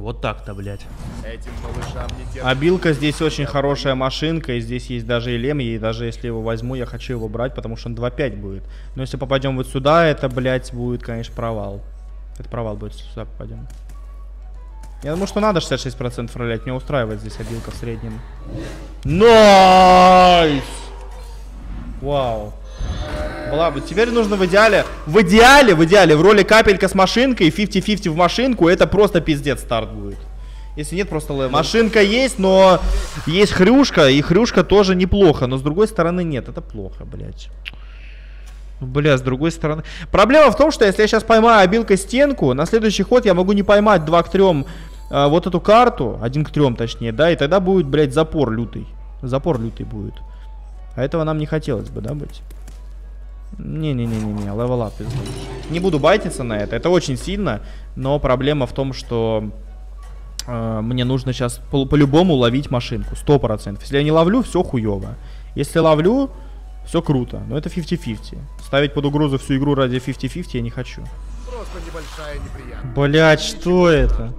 Вот так-то, блядь. Этим малышам не терпится. Обилка здесь очень хорошая машинка, и здесь есть даже Элем, и даже если его возьму, я хочу его брать, потому что он 2.5 будет. Но если попадем вот сюда, это, блядь, будет, конечно, провал. Это провал будет, если сюда попадем. Я думаю, что надо 66% ролять, меня устраивает здесь обилка в среднем. Найс! Вау. Была бы. Теперь нужно в идеале, в роли капелька с машинкой, 50-50 в машинку, это просто пиздец старт будет. Если нет, просто левел. Машинка есть, но есть хрюшка, и хрюшка тоже неплохо, но с другой стороны нет, это плохо, блядь. Бля, с другой стороны. Проблема в том, что если я сейчас поймаю обилкой стенку, на следующий ход я могу не поймать 2 к 3 вот эту карту, 1 к 3 точнее, да, и тогда будет, блядь, запор лютый. Запор лютый будет. А этого нам не хотелось бы, да, быть? Не-не-не-не-не, левелап. Не буду байтиться на это очень сильно, но проблема в том, что мне нужно сейчас по-любому ловить машинку, 100%. Если я не ловлю, все хуево. Если ловлю, все круто, но это 50-50. Ставить под угрозу всю игру ради 50-50 я не хочу. Просто небольшая неприятность. Блять, что это?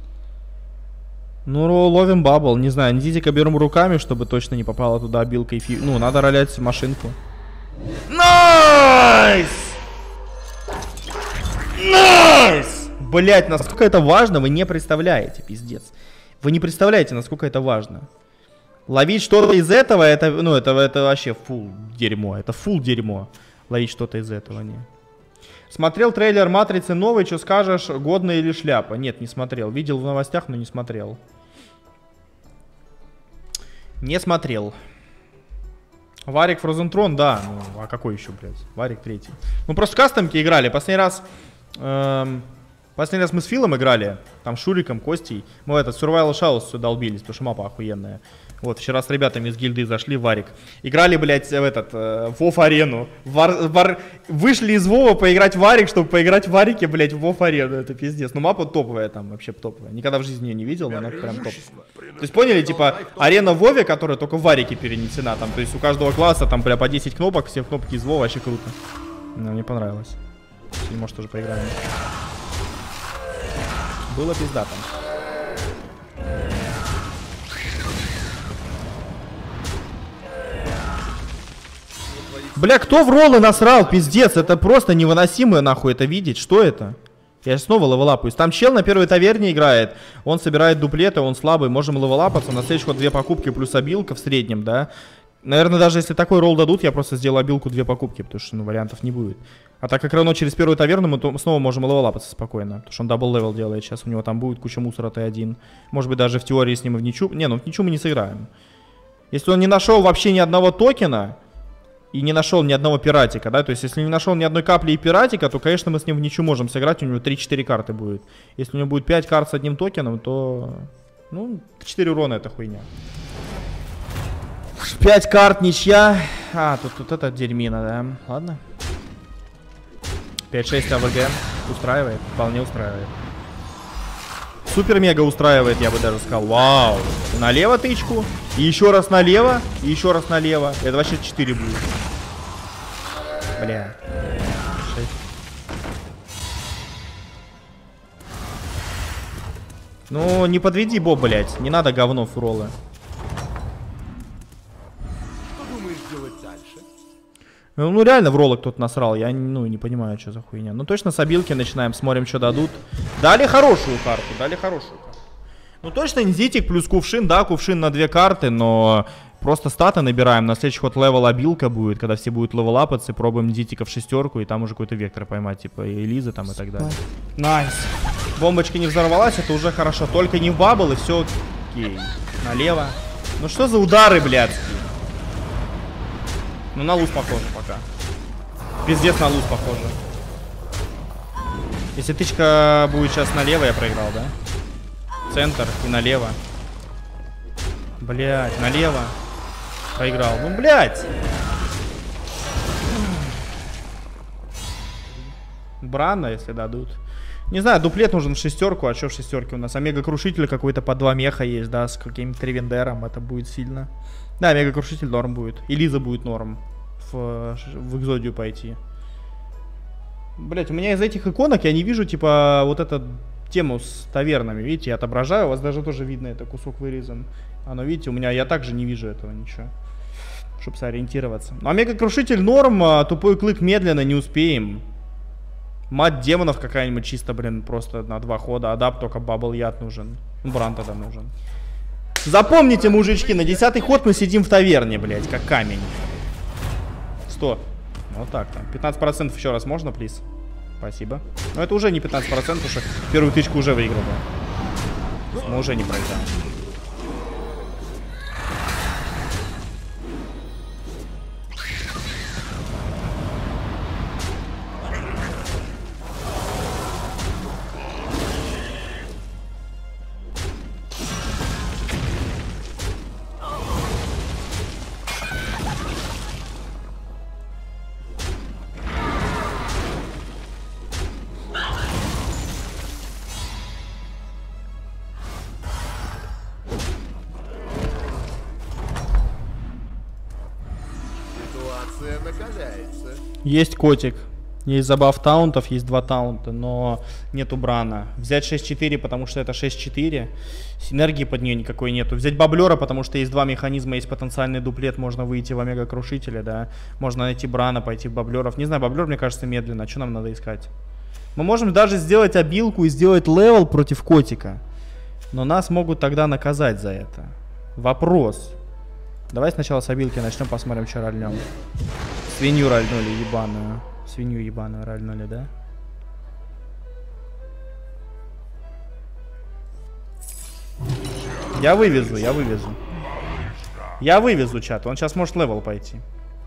Ну, ловим бабл, не знаю, низика берем руками, чтобы точно не попала туда обилка и Ну, надо ролять машинку. Найс! Найс! Блять, насколько это важно, вы не представляете, пиздец. Вы не представляете, насколько это важно. Ловить что-то из этого, это, ну, это вообще фул дерьмо. Это фул дерьмо. Ловить что-то из этого, не. Смотрел трейлер Матрицы новый, что скажешь, годно или шляпа? Нет, не смотрел. Видел в новостях, но не смотрел. Не смотрел. Варик Фрозентрон, да. Ну, а какой еще, блядь? Варик третий. Ну, просто в кастомке играли. Последний раз мы с Филом играли. Там Шуриком, Костей. Мы в этот Survival Shadows все долбились, потому что мапа охуенная. Вот, вчера с ребятами из гильды зашли в Варик. Играли, блядь, в этот, Вов-арену. Вышли из Вова поиграть в Варик, чтобы поиграть в Варике, блядь, в Вов-арену. Это пиздец. Ну, мапа топовая там, вообще топовая. Никогда в жизни ее не видел, но она прям топ. То есть, поняли, типа, арена в Вове, которая только в Варике перенесена. Там, то есть, у каждого класса, там, бля, по 10 кнопок, все кнопки из Вова, вообще круто. Ну, мне понравилось. И, может, тоже поиграем. Было пизда там. Бля, кто в роллы насрал, пиздец, это просто невыносимо нахуй это видеть, что это? Я снова левелапаюсь. Там чел на первой таверне играет, он собирает дуплеты, он слабый, можем левелапаться, на следующий ход 2 покупки плюс обилка в среднем, да? Наверное, даже если такой ролл дадут, я просто сделаю обилку 2 покупки, потому что, ну, вариантов не будет. А так как равно через первую таверну мы снова можем левелапаться спокойно, потому что он дабл левел делает, сейчас у него там будет куча мусора Т1. Может быть, даже в теории с ним и в ничью, не, ну в ничью мы не сыграем. Если он не нашел вообще ни одного токена, и не нашел ни одного пиратика, да, то есть если не нашел ни одной капли и пиратика, то, конечно, мы с ним в ничью можем сыграть, у него 3-4 карты будет. Если у него будет 5 карт с одним токеном, то, ну, 4 урона это хуйня. 5 карт, ничья. А, тут это дерьмина, да, ладно. 5-6 АВГ устраивает, вполне устраивает. Супер-мега устраивает, я бы даже сказал. Вау. Налево тычку. И еще раз налево. И еще раз налево. Это вообще 4 будет. Бля. 6. Ну, не подведи, Боб, блядь. Не надо говно фуролы. Что думаешь делать дальше? Ну, реально в роллы кто-то насрал. Я, ну, не понимаю, что за хуйня. Ну, точно с обилки начинаем. Смотрим, что дадут. Дали хорошую карту. Дали хорошую карту. Ну, точно низитик плюс кувшин. Да, кувшин на 2 карты, но просто статы набираем. На следующий ход левел обилка будет, когда все будут левелапаться. Пробуем низитика в 6, и там уже какой-то вектор поймать. Типа Элизы там и так далее. Найс. Бомбочка не взорвалась, это уже хорошо. Только не в бабл, и все окей. Налево. Ну, что за удары, блядские? Ну, на луз похоже пока. Пиздец, на луз похоже. Если тычка будет сейчас налево, я проиграл, да? Центр и налево. Блять, налево. Проиграл. Ну, блять. Брана, если дадут. Не знаю, дуплет нужен в 6, а что в 6 у нас? Омега-крушитель какой-то по 2 меха есть, да, с каким-то тревендером. Это будет сильно. Да, омега-крушитель норм будет. И Лиза будет норм в экзодию пойти. Блять, у меня из этих иконок я не вижу, типа, вот этот тему с тавернами. Видите, я отображаю, у вас даже тоже видно, это кусок вырезан. Оно, видите, у меня, я также не вижу этого ничего. Чтобы сориентироваться. Ну, Омега-крушитель норм, а тупой клык медленно, не успеем. Мать демонов какая-нибудь чисто, блин, просто на 2 хода. Адапт только бабл яд нужен. Ну, Бран тогда нужен. Запомните, мужички, на 10-й ход мы сидим в таверне, блядь, как камень. 100. Вот так там. 15% еще раз можно, плиз? Спасибо. Но это уже не 15%, потому что первую тычку уже выиграл. Мы уже не проиграем. Накаляется. Есть котик. Есть забав таунтов, есть 2 таунта, но нету Брана. Взять 6-4, потому что это 6-4. Синергии под нее никакой нету. Взять баблера, потому что есть 2 механизма, есть потенциальный дуплет, можно выйти в Омега-крушителя, да. Можно найти Брана, пойти в баблеров. Не знаю, баблер, мне кажется, медленно. А что нам надо искать? Мы можем даже сделать обилку и сделать левел против котика. Но нас могут тогда наказать за это. Вопрос. Давай сначала с обилки начнем, посмотрим, что рольнем. Свинью рольнули, ебаную. Свинью ебаную рольнули, да? Я вывезу, я вывезу. Я вывезу, чат. Он сейчас может левел пойти.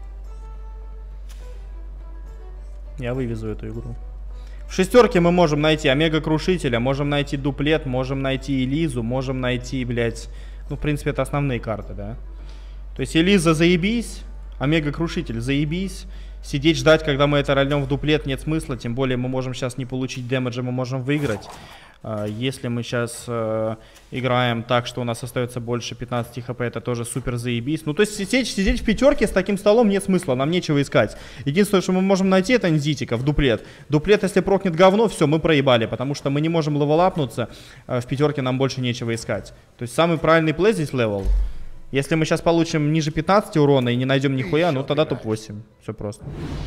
Я вывезу эту игру. В 6-ке мы можем найти Омега-крушителя, можем найти дуплет, можем найти Элизу, можем найти, блядь... Ну, в принципе, это основные карты, да? То есть Элиза заебись, Омега-крушитель заебись. Сидеть ждать, когда мы это рольнем в дуплет, нет смысла. Тем более мы можем сейчас не получить дэмэджа, мы можем выиграть. Если мы сейчас играем так, что у нас остается больше 15 хп, это тоже супер заебись. Ну, то есть сидеть в 5-ке с таким столом нет смысла, нам нечего искать. Единственное, что мы можем найти, это Нзитика в дуплет. Дуплет, если прокнет говно, все, мы проебали, потому что мы не можем левелапнуться. В 5-ке нам больше нечего искать. То есть самый правильный плей здесь левел. Если мы сейчас получим ниже 15 урона и не найдем нихуя, ну тогда топ-8. Все просто.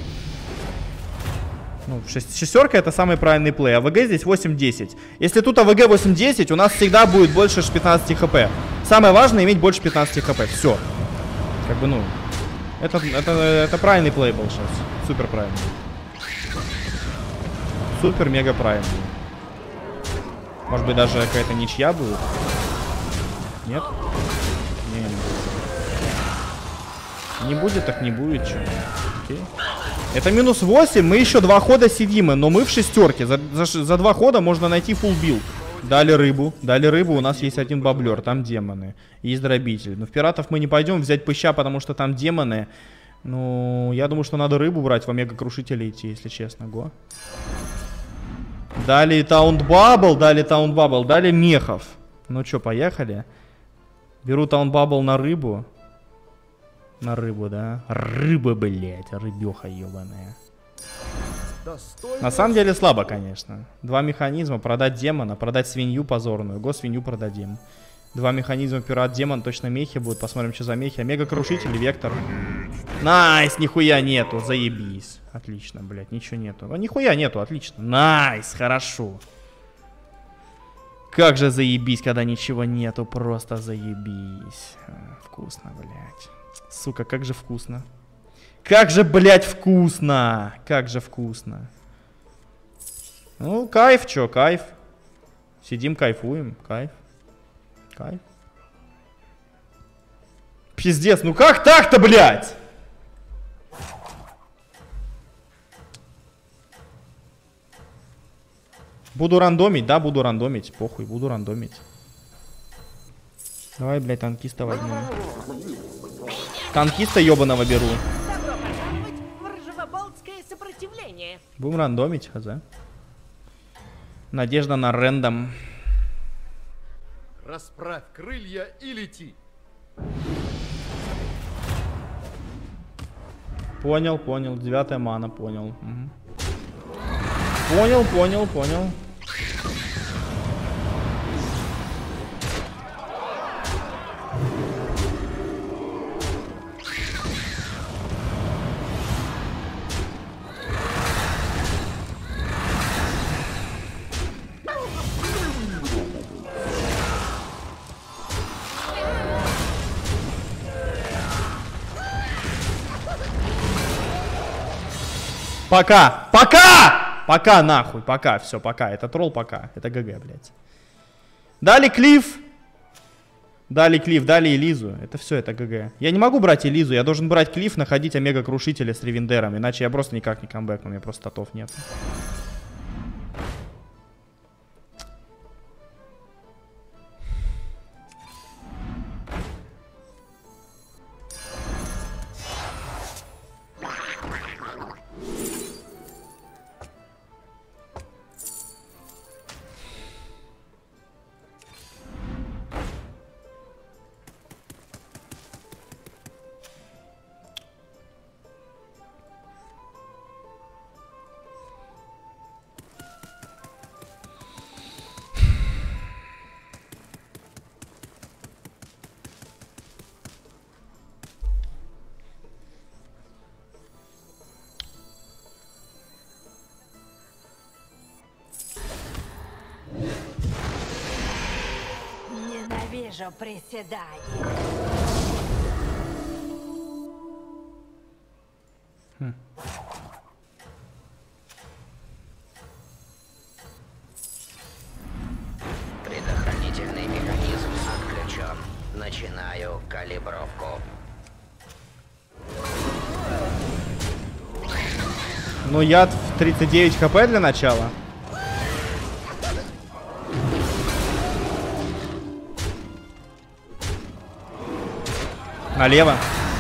Ну, 6-ка это самый правильный плей. АВГ здесь 8-10. Если тут АВГ 8-10, у нас всегда будет больше 15 хп. Самое важное иметь больше 15 хп. Все. Как бы, ну... Это правильный плей был сейчас. Супер правильный. Супер-мега правильный. Может быть даже какая-то ничья будет? Нет? Не будет, так не будет, что. Окей. Это минус 8, мы еще 2 хода сидим, но мы в 6-ке. За 2 хода можно найти full билд. Дали рыбу, у нас есть один баблер, там демоны. Есть дробитель. Но в пиратов мы не пойдем взять пыща, потому что там демоны. Ну, я думаю, что надо рыбу брать, в Омега-крушителя идти, если честно. Го. Дали таунт-бабл, дали мехов. Ну что, поехали. Беру таунт-бабл на рыбу. На рыбу, да? Рыба, блядь, рыбеха ебаная. На самом деле слабо, конечно. 2 механизма, продать демона, продать свинью позорную. Го-свинью продадим. 2 механизма, пират-демон, точно мехи будут. Посмотрим, что за мехи. Омега-крушитель, вектор. Найс, нихуя нету, заебись. Отлично, блядь, ничего нету. Ну, нихуя нету, отлично. Найс, хорошо. Как же заебись, когда ничего нету, просто заебись. Вкусно, блядь. Сука, как же вкусно. Как же, блядь, вкусно. Как же вкусно. Ну, кайф, чё, кайф. Сидим, кайфуем, кайф. Кайф. Пиздец, ну как так-то, блядь? Буду рандомить, да, буду рандомить. Похуй, буду рандомить. Давай, блядь, танкиста возьмем. Танкиста ебаного беру. Добро пожаловать в Ржевоболтское сопротивление. Будем рандомить, хз. Надежда на рэндом. Расправь крылья и лети. Понял, понял. 9-я мана, понял. Угу. Понял. Пока! Пока! Пока, нахуй, пока, все, пока. Это тролл, пока. Это ГГ, блядь. Дали Клифф. Дали Клифф, дали Элизу. Это все, это ГГ. Я не могу брать Элизу, я должен брать Клифф, находить Омега-крушителя с Ревендером. Иначе я просто никак не камбэкну, у меня просто статов нет. Ненавижу приседания. Предохранительный механизм отключен. Начинаю калибровку. Ну, яд в 39 хп для начала. Налево.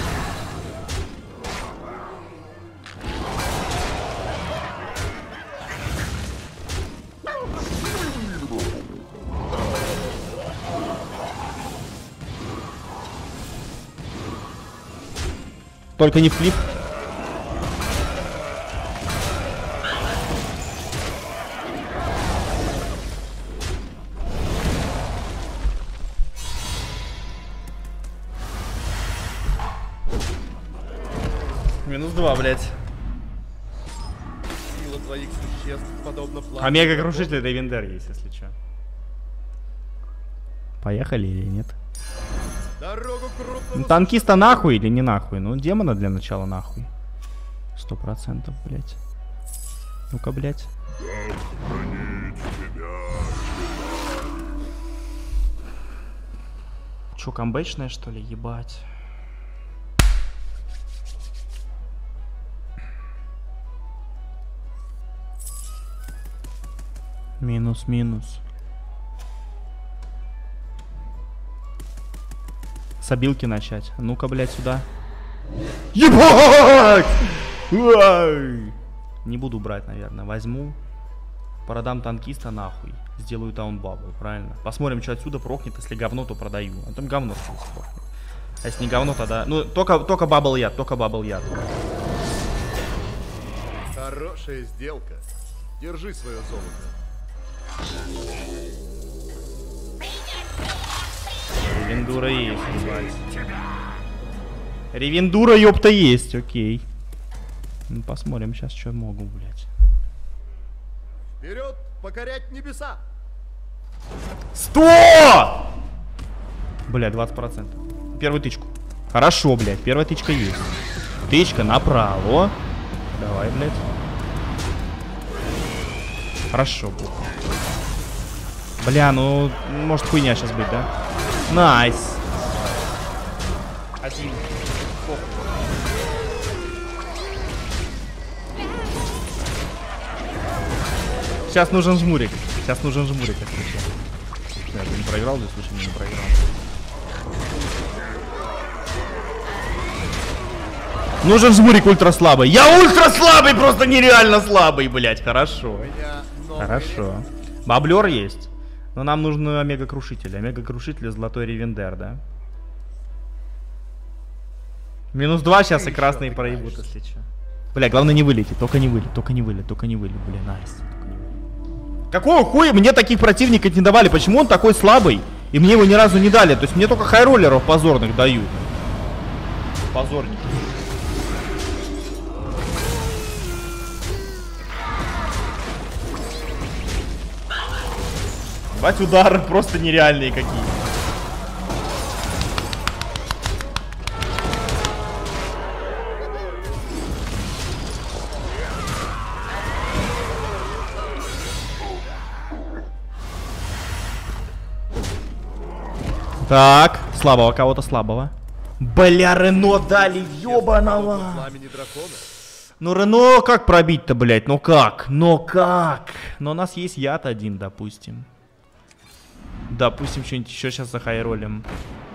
Только не флип. Минус 2, блядь. Сила твоих существ подобно пламени. Омега-крушитель Ревендер есть, если что. Поехали или нет? Дорогу крупному... Ну, танкиста нахуй или не нахуй? Ну, демона для начала нахуй. 100%, блядь. Ну-ка, блядь. Чё, камбэчная, что ли? Ебать. Минус. С обилки начать. Ну-ка, блядь, сюда. Ебать! Ай! Не буду брать, наверное. Возьму. Продам танкиста нахуй. Сделаю таунбабл, правильно? Посмотрим, что отсюда прохнет. Если говно, то продаю. А там говно прохнет. А если не говно, тогда... Ну, только бабл яд, Хорошая сделка. Держи свое золото. Ревендура есть, ебать. Ревендура, ёпта, есть, окей. Ну, посмотрим сейчас, что могу, блядь. Вперед, покорять небеса! 100! Бля, 20%. Первую тычку. Хорошо, блядь, первая тычка есть. Тычка направо. Давай, блядь. Хорошо, блядь. Бля, ну, может хуйня сейчас быть, да? Найс. Один. Сейчас нужен жмурик. Если что. Я не проиграл, да, случайно не проиграл. Нужен жмурик ультра слабый. Я ультра слабый, просто нереально слабый, блядь. Хорошо. Хорошо. Баблер есть. Но нам нужен омега-крушитель. Омега-крушитель золотой ревендер, да? Минус 2 сейчас и красные проебут, если что. Бля, главное не вылететь. Только не вылет. Бля, найс. Какого хуя мне таких противников не давали? Почему он такой слабый? И мне его ни разу не дали. То есть мне только хайроллеров позорных дают. Позорники. Бать, удары просто нереальные какие. Так, слабого, кого-то слабого. Бля, Рено дали, ёбаного. Пламени дракона. Ну, Рено как пробить-то, блядь? Ну как? Но у нас есть яд один, допустим. Допустим, что-нибудь еще сейчас захайролим.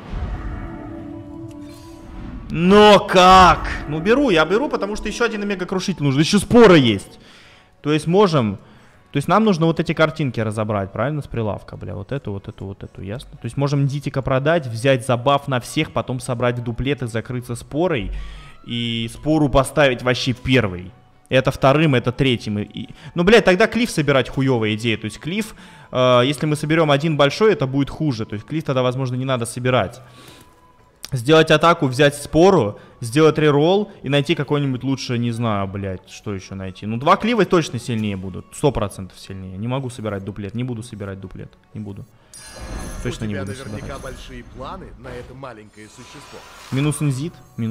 Но как? Ну, я беру, потому что еще один мега-крушитель нужен. Еще спора есть. То есть можем... То есть нам нужно вот эти картинки разобрать, правильно, с прилавка, бля, вот эту, ясно? То есть можем Дитика продать, взять забаф на всех, потом собрать в дуплет и закрыться спорой, и спору поставить вообще первый. Это вторым, это третьим. Ну, блядь, тогда клиф собирать хуевая идея. То есть клиф, если мы соберем один большой, это будет хуже. То есть клиф тогда, возможно, не надо собирать. Сделать атаку, взять спору, сделать реролл и найти какой-нибудь лучше, не знаю, блядь, что еще найти. Ну, 2 клива точно сильнее будут, 100% сильнее. Не могу собирать дуплет, не буду собирать дуплет, не буду. Точно не буду собирать. У тебя наверняка большие планы на это маленькое существо. Минус инзит,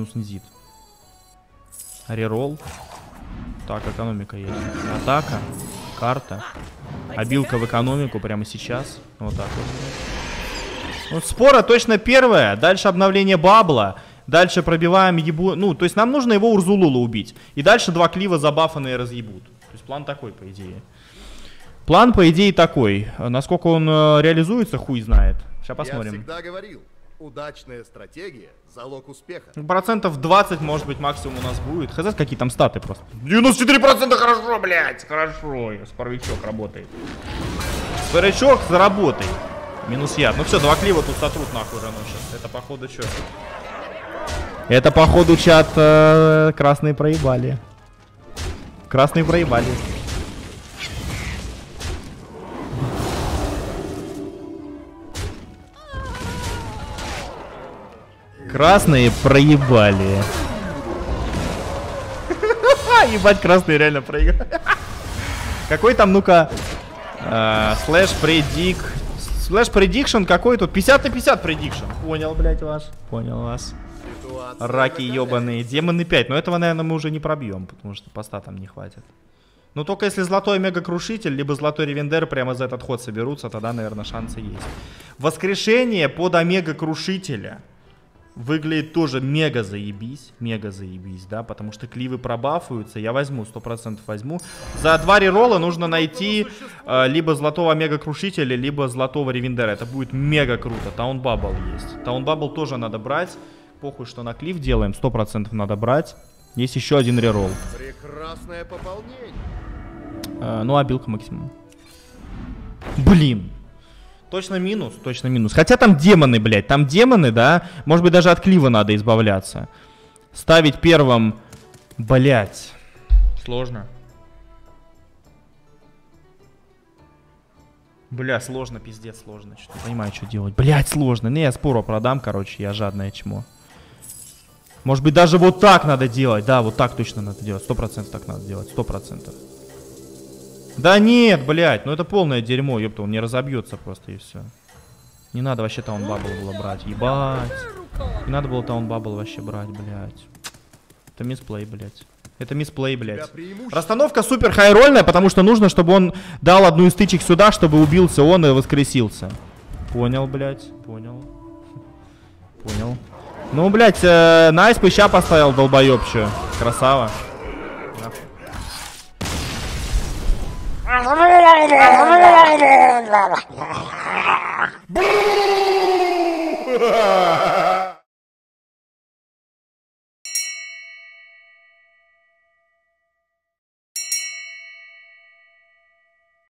Реролл. Так, экономика есть. Атака, карта. Обилка в экономику прямо сейчас. Вот так вот. Вот спора точно первая, дальше обновление бабла, дальше пробиваем ебу... Ну, то есть нам нужно его Урзулула убить. И дальше 2 клива забафанные разъебут. То есть план такой, по идее. План, по идее, такой. Насколько он реализуется, хуй знает. Сейчас посмотрим. Я всегда говорил, удачная стратегия – залог успеха. Процентов 20, может быть, максимум у нас будет. Хз, какие там статы просто. 94% хорошо, блядь, хорошо. Споровичок работает. Споровичок заработай. Минус яд. Ну все, 2 клива тут сотрут нахуй рано сейчас. Это походу что? Это походу чат красные проебали. Красные проебали. Красные проебали. Ебать, красные реально проиграли. Какой там, ну-ка, слэш предик. Слэш предикшн какой тут? 50 на 50 предикшн. Понял, блядь, вас. Понял вас. Ситуация Раки накаляется. ебаные. Демоны 5. Но этого, наверное, мы уже не пробьем, потому что поста там не хватит. Ну, только если золотой мега-крушитель, либо золотой ревендер прямо за этот ход соберутся, тогда, наверное, шансы есть. Воскрешение под омега-крушителя выглядит тоже мега заебись, да, потому что кливы пробафуются, я возьму, 100% возьму. За 2 реролла нужно найти либо золотого мега-крушителя, либо золотого ревендера, это будет мега круто. Таунбабл есть, Таунбабл тоже надо брать, похуй, что на клиф делаем, 100% надо брать. Есть еще один реролл. Прекрасное пополнение. Ну, обилка максимум. Блин. Точно минус, точно минус. Хотя там демоны, блядь, там демоны, да? Может быть, даже от клива надо избавляться. Ставить первым, блядь. Сложно. Бля, сложно, пиздец, сложно. Что-то не понимаю, что делать. Блядь, сложно. Не, я спору продам, короче, я жадное чмо. Может быть, даже вот так надо делать. Да, вот так точно надо делать. 100% так надо делать, 100%. Да нет, блядь, ну это полное дерьмо, ёпта, он не разобьется просто и все. Не надо вообще таунбабл было брать, ебать. Не надо было таунбабл вообще брать, блядь. Это мисплей, блядь. Это мисплей, блядь. Расстановка супер хайрольная, потому что нужно, чтобы он дал одну из тычек сюда, чтобы убился он и воскресился. Понял, блядь, понял. Понял. Ну, блядь, Найс пыща поставил, долбоёб, чё. Красава.